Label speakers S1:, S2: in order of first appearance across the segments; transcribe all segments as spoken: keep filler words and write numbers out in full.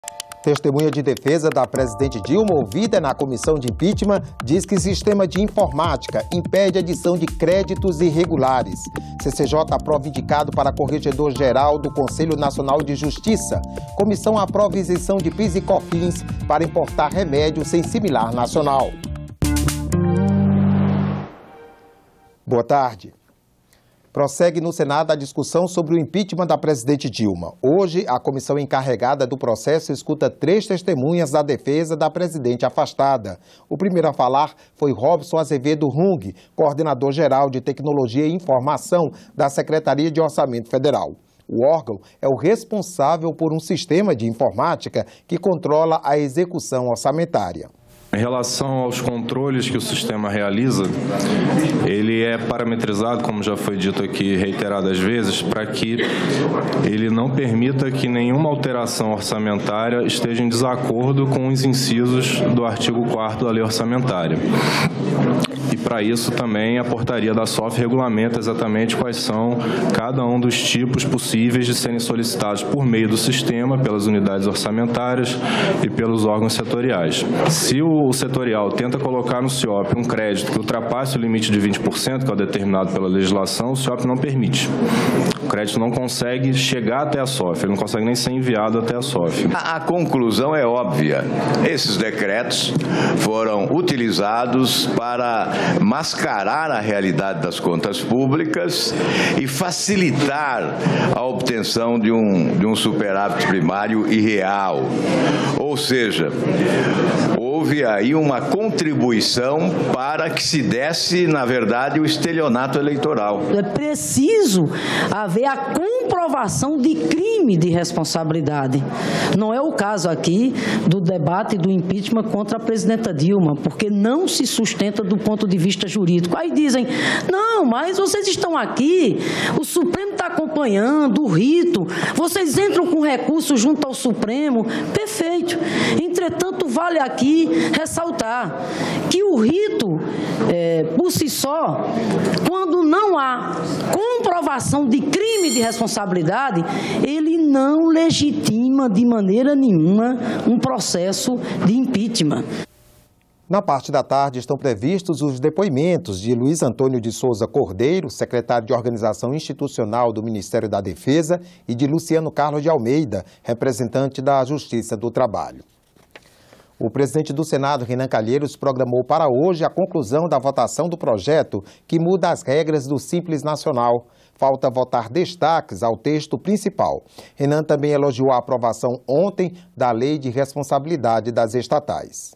S1: Testemunha de defesa da presidente Dilma, ouvida na comissão de impeachment, diz que sistema de informática impede a adição de créditos irregulares. C C J aprova indicado para corregedor-geral do Conselho Nacional de Justiça. Comissão aprova isenção de PIS e COFINS para importar remédio sem similar nacional. Boa tarde. Prossegue no Senado a discussão sobre o impeachment da presidente Dilma. Hoje, a comissão encarregada do processo escuta três testemunhas da defesa da presidente afastada. O primeiro a falar foi Robson Azevedo Rung, coordenador-geral de Tecnologia e Informação da Secretaria de Orçamento Federal. O órgão é o responsável por um sistema de informática que controla a execução orçamentária.
S2: Em relação aos controles que o sistema realiza, ele é parametrizado, como já foi dito aqui reiteradas vezes, para que ele não permita que nenhuma alteração orçamentária esteja em desacordo com os incisos do artigo quarto da Lei Orçamentária. E para isso também a portaria da S O F regulamenta exatamente quais são cada um dos tipos possíveis de serem solicitados por meio do sistema, pelas unidades orçamentárias e pelos órgãos setoriais. Se o setorial tenta colocar no C I O P um crédito que ultrapasse o limite de vinte por cento, que é o determinado pela legislação, o C I O P não permite. O crédito não consegue chegar até a S O F, ele não consegue nem ser enviado até a S O F.
S3: A, a conclusão é óbvia. Esses decretos foram utilizados para mascarar a realidade das contas públicas e facilitar a obtenção de um, de um superávit primário irreal. Ou seja, houve aí uma contribuição para que se desse, na verdade, o estelionato eleitoral.
S4: É preciso haver a comprovação de crime de responsabilidade. Não é o caso aqui do debate do impeachment contra a presidenta Dilma, porque não se sustenta do ponto de vista jurídico. Aí dizem, não, mas vocês estão aqui, o Supremo está acompanhando o rito, vocês entram com recurso junto ao Supremo, perfeito. Entretanto, vale aqui ressaltar que o rito, é, por si só, quando não há comprovação de crime de responsabilidade, ele não legitima de maneira nenhuma um processo de impeachment.
S1: Na parte da tarde estão previstos os depoimentos de Luiz Antônio de Souza Cordeiro, secretário de Organização Institucional do Ministério da Defesa, e de Luciano Carlos de Almeida, representante da Justiça do Trabalho. O presidente do Senado, Renan Calheiros, programou para hoje a conclusão da votação do projeto que muda as regras do Simples Nacional. Falta votar destaques ao texto principal. Renan também elogiou a aprovação ontem da Lei de Responsabilidade das Estatais.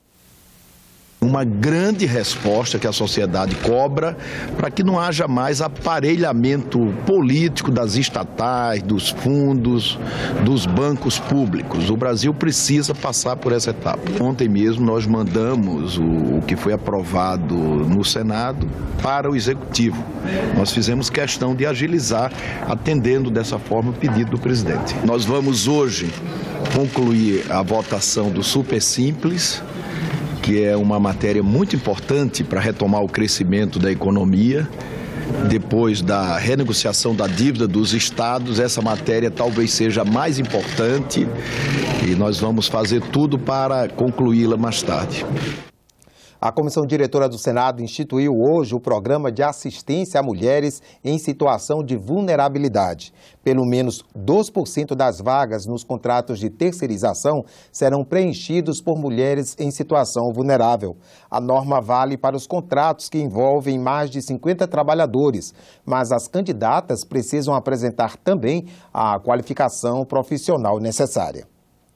S5: Uma grande resposta que a sociedade cobra para que não haja mais aparelhamento político das estatais, dos fundos, dos bancos públicos. O Brasil precisa passar por essa etapa. Ontem mesmo nós mandamos o que foi aprovado no Senado para o Executivo. Nós fizemos questão de agilizar, atendendo dessa forma o pedido do presidente. Nós vamos hoje concluir a votação do Super Simples, que é uma matéria muito importante para retomar o crescimento da economia. Depois da renegociação da dívida dos estados, essa matéria talvez seja a mais importante e nós vamos fazer tudo para concluí-la mais tarde.
S1: A Comissão Diretora do Senado instituiu hoje o Programa de Assistência a Mulheres em Situação de Vulnerabilidade. Pelo menos dois por cento das vagas nos contratos de terceirização serão preenchidos por mulheres em situação vulnerável. A norma vale para os contratos que envolvem mais de cinquenta trabalhadores, mas as candidatas precisam apresentar também a qualificação profissional necessária.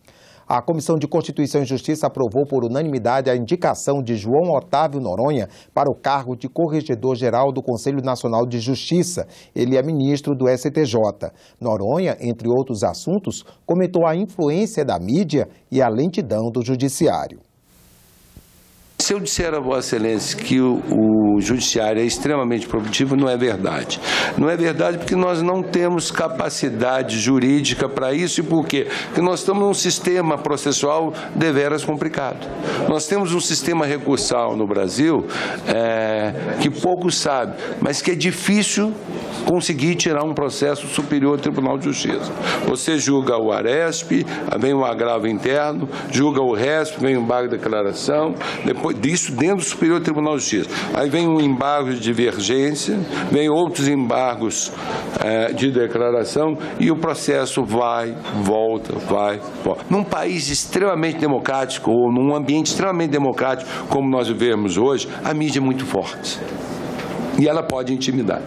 S1: A Comissão de Constituição e Justiça aprovou por unanimidade a indicação de João Otávio Noronha para o cargo de Corregedor-Geral do Conselho Nacional de Justiça. Ele é ministro do S T J. Noronha, entre outros assuntos, comentou a influência da mídia e a lentidão do judiciário.
S6: se eu disser a Vossa Excelência que o, o Judiciário é extremamente produtivo, não é verdade. Não é verdade porque nós não temos capacidade jurídica para isso. E por quê? Porque nós estamos num sistema processual deveras complicado. Nós temos um sistema recursal no Brasil é, que poucos sabem, mas que é difícil conseguir tirar um processo superior ao Tribunal de Justiça. Você julga o ARESP, vem o agravo interno, julga o RESP, vem o embargo de declaração, depois disso dentro do Superior Tribunal de Justiça. Aí vem um embargo de divergência, vem outros embargos é, de declaração e o processo vai, volta, vai, volta. Num país extremamente democrático ou num ambiente extremamente democrático como nós vivemos hoje, a mídia é muito forte e ela pode intimidar.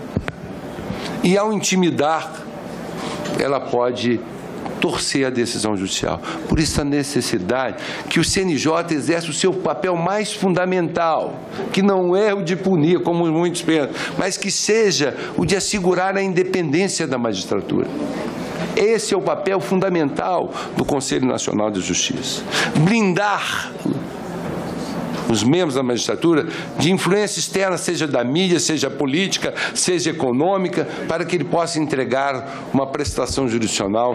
S6: E ao intimidar, ela pode torcer a decisão judicial. Por isso a necessidade que o C N J exerça o seu papel mais fundamental, que não é o de punir, como muitos pensam, mas que seja o de assegurar a independência da magistratura. Esse é o papel fundamental do Conselho Nacional de Justiça. Blindar os membros da magistratura de influência externa, seja da mídia, seja política, seja econômica, para que ele possa entregar uma prestação jurisdicional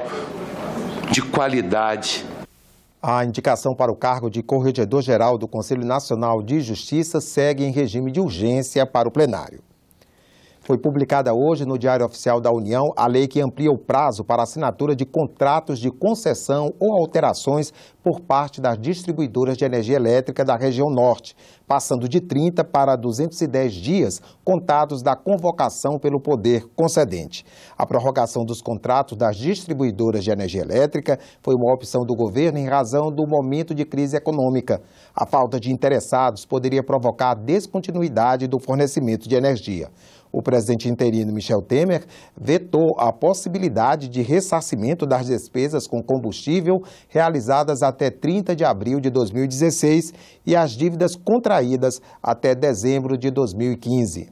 S6: de qualidade.
S1: A indicação para o cargo de Corregedor-Geral do Conselho Nacional de Justiça segue em regime de urgência para o plenário. Foi publicada hoje no Diário Oficial da União a lei que amplia o prazo para assinatura de contratos de concessão ou alterações por parte das distribuidoras de energia elétrica da região norte, passando de trinta para duzentos e dez dias contados da convocação pelo poder concedente. A prorrogação dos contratos das distribuidoras de energia elétrica foi uma opção do governo em razão do momento de crise econômica. A falta de interessados poderia provocar a descontinuidade do fornecimento de energia. O presidente interino Michel Temer vetou a possibilidade de ressarcimento das despesas com combustível realizadas até trinta de abril de dois mil e dezesseis e as dívidas contraídas até dezembro de dois mil e quinze.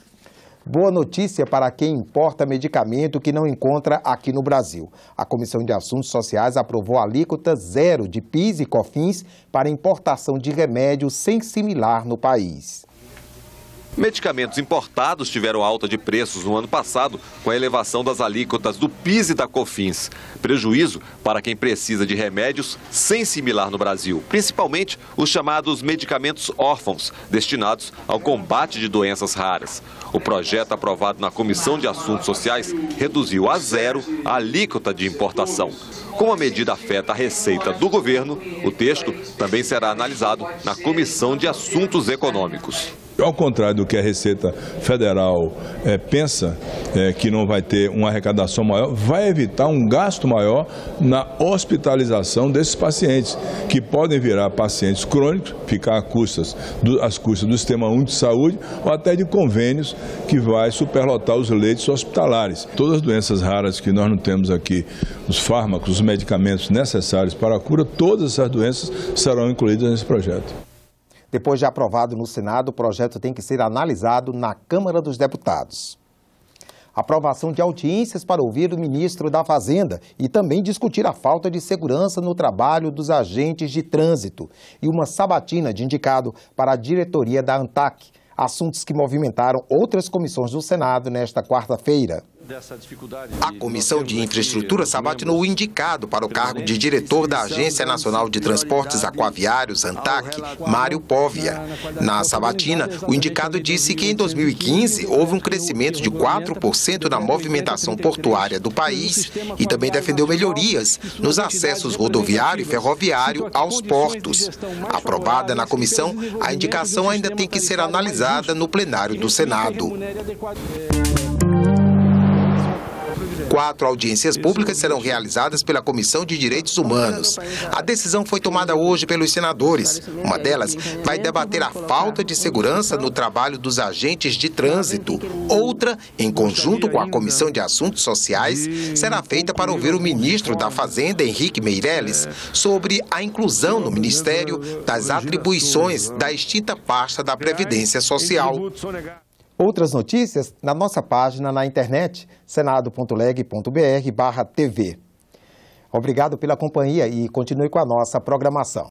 S1: Boa notícia para quem importa medicamento que não encontra aqui no Brasil. A Comissão de Assuntos Sociais aprovou a alíquota zero de PIS e COFINS para importação de remédios sem similar no país.
S7: Medicamentos importados tiveram alta de preços no ano passado com a elevação das alíquotas do PIS e da COFINS. Prejuízo para quem precisa de remédios sem similar no Brasil, principalmente os chamados medicamentos órfãos, destinados ao combate de doenças raras. O projeto aprovado na Comissão de Assuntos Sociais reduziu a zero a alíquota de importação. Como a medida afeta a receita do governo, o texto também será analisado na Comissão de Assuntos Econômicos.
S8: Ao contrário do que a Receita Federal é, pensa, é, que não vai ter uma arrecadação maior, vai evitar um gasto maior na hospitalização desses pacientes, que podem virar pacientes crônicos, ficar às custas do, às custas do Sistema Único de Saúde ou até de convênios que vai superlotar os leitos hospitalares. Todas as doenças raras que nós não temos aqui, os fármacos, os medicamentos necessários para a cura, todas essas doenças serão incluídas nesse projeto.
S1: Depois de aprovado no Senado, o projeto tem que ser analisado na Câmara dos Deputados. Aprovação de audiências para ouvir o ministro da Fazenda e também discutir a falta de segurança no trabalho dos agentes de trânsito e uma sabatina de indicado para a diretoria da ANTAC, assuntos que movimentaram outras comissões do Senado nesta quarta-feira. A Comissão de Infraestrutura sabatinou o indicado para o cargo de diretor da Agência Nacional de Transportes Aquaviários, ANTAC, Mário Póvia. Na sabatina, o indicado disse que em dois mil e quinze houve um crescimento de quatro por cento na movimentação portuária do país e também defendeu melhorias nos acessos rodoviário e ferroviário aos portos. Aprovada na comissão, a indicação ainda tem que ser analisada no plenário do Senado. Quatro audiências públicas serão realizadas pela Comissão de Direitos Humanos. A decisão foi tomada hoje pelos senadores. Uma delas vai debater a falta de segurança no trabalho dos agentes de trânsito. Outra, em conjunto com a Comissão de Assuntos Sociais, será feita para ouvir o ministro da Fazenda, Henrique Meirelles, sobre a inclusão no Ministério das atribuições da extinta pasta da Previdência Social. Outras notícias na nossa página na internet, senado ponto leg ponto br barra T V. Obrigado pela companhia e continue com a nossa programação.